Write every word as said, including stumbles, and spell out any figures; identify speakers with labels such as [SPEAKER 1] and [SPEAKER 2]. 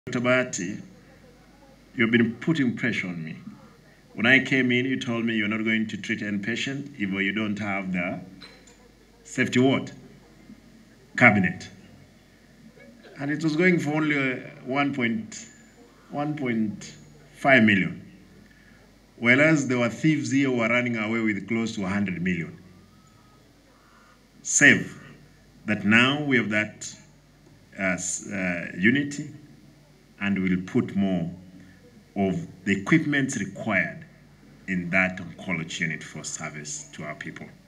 [SPEAKER 1] Doctor Bahati, you've been putting pressure on me. When I came in, you told me you're not going to treat any patient if you don't have the safety ward cabinet. And it was going for only one point five million. Whereas there were thieves here who were running away with close to one hundred million. Save that now we have that as uh, unity, and we'll put more of the equipment required in that oncology unit for service to our people.